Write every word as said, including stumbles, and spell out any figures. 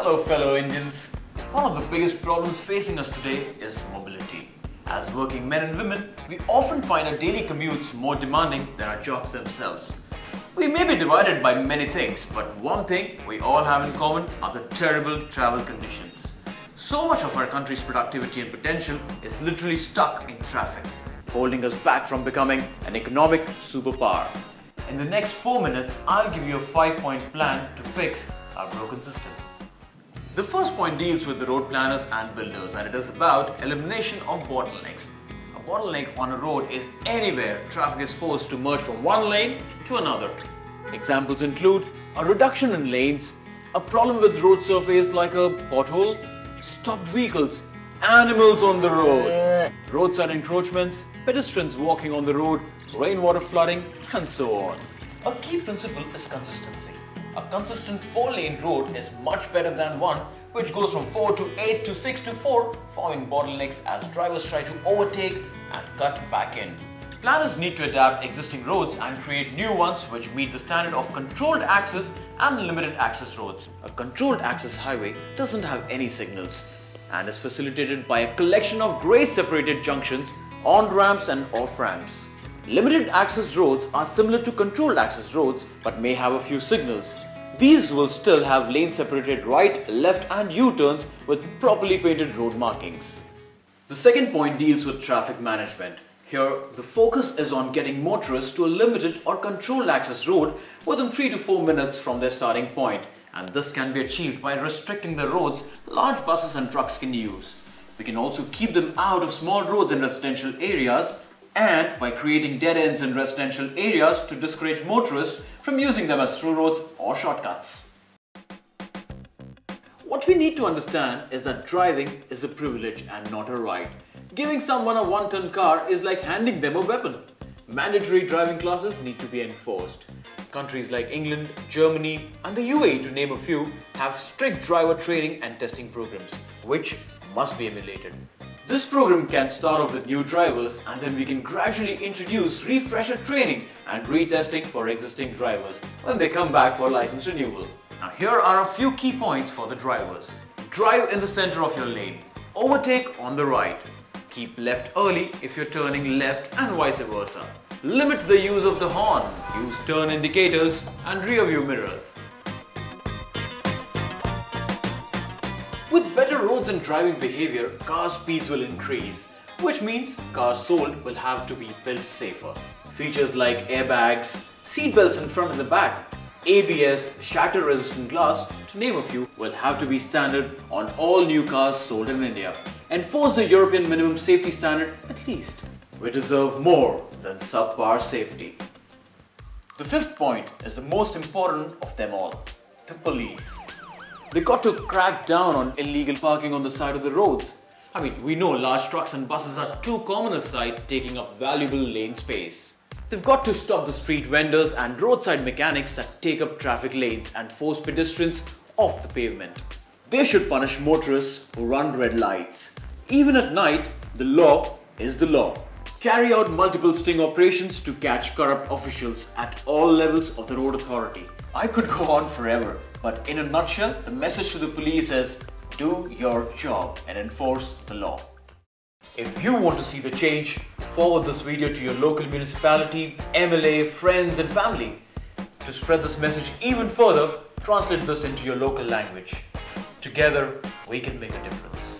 Hello fellow Indians. One of the biggest problems facing us today is mobility. As working men and women, we often find our daily commutes more demanding than our jobs themselves. We may be divided by many things, but one thing we all have in common are the terrible travel conditions. So much of our country's productivity and potential is literally stuck in traffic, holding us back from becoming an economic superpower. In the next four minutes, I'll give you a five-point plan to fix our broken system. The first point deals with the road planners and builders, and it is about elimination of bottlenecks. A bottleneck on a road is anywhere traffic is forced to merge from one lane to another. Examples include a reduction in lanes, a problem with road surface like a pothole, stopped vehicles, animals on the road, roadside encroachments, pedestrians walking on the road, rainwater flooding, and so on. A key principle is consistency. A consistent four-lane road is much better than one which goes from four to eight to six to four, forming bottlenecks as drivers try to overtake and cut back in. Planners need to adapt existing roads and create new ones which meet the standard of controlled access and limited access roads. A controlled access highway doesn't have any signals and is facilitated by a collection of grade-separated junctions, on-ramps and off-ramps. Limited access roads are similar to controlled access roads but may have a few signals. These will still have lane-separated right, left and U-turns with properly painted road markings. The second point deals with traffic management. Here, the focus is on getting motorists to a limited or controlled access road within three to four minutes from their starting point, and this can be achieved by restricting the roads large buses and trucks can use. We can also keep them out of small roads in residential areas, and by creating dead ends in residential areas to discourage motorists from using them as through roads or shortcuts. What we need to understand is that driving is a privilege and not a right. Giving someone a one-ton car is like handing them a weapon. Mandatory driving classes need to be enforced. Countries like England, Germany and the U A E, to name a few, have strict driver training and testing programs, which must be emulated. This program can start off with new drivers and then we can gradually introduce refresher training and retesting for existing drivers when they come back for license renewal. Now here are a few key points for the drivers. Drive in the center of your lane. Overtake on the right. Keep left early if you're turning left and vice versa. Limit the use of the horn. Use turn indicators and rear view mirrors. With better roads and driving behavior, car speeds will increase, which means cars sold will have to be built safer. Features like airbags, seat belts in front and the back, A B S, shatter-resistant glass, to name a few, will have to be standard on all new cars sold in India. Enforce the European minimum safety standard at least. We deserve more than subpar safety. The fifth point is the most important of them all, the police. They got to crack down on illegal parking on the side of the roads. I mean, we know large trucks and buses are too common a sight, taking up valuable lane space. They've got to stop the street vendors and roadside mechanics that take up traffic lanes and force pedestrians off the pavement. They should punish motorists who run red lights. Even at night, the law is the law. Carry out multiple sting operations to catch corrupt officials at all levels of the road authority. I could go on forever, but in a nutshell, the message to the police is do your job and enforce the law. If you want to see the change, forward this video to your local municipality, M L A, friends and family. To spread this message even further, translate this into your local language. Together, we can make a difference.